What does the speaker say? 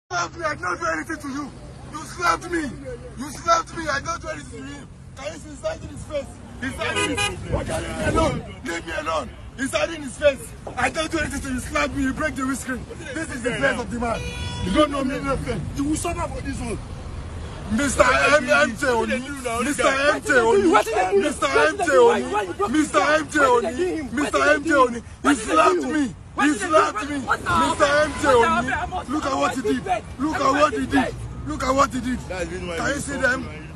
slapped me. I did not do anything to you. You slapped me. You slapped me. I did not do anything to him. Can you see he's hiding his face? He's hiding his face. Leave me alone. Leave me alone. He's hiding his face. I don't do anything to you. You slapped me. You break the windscreen. This is the face of the man. You don't know me nothing. You will suffer for this one. Mr. MJ Oni, Mr. MJ Oni, Mr. MJ Oni, Mr. MJ Oni, Mr. MJ Oni, he slapped me. He slapped me. Mr. MJ Oni, look at what he did. Look at what he did. Look at what he did. Can you see them?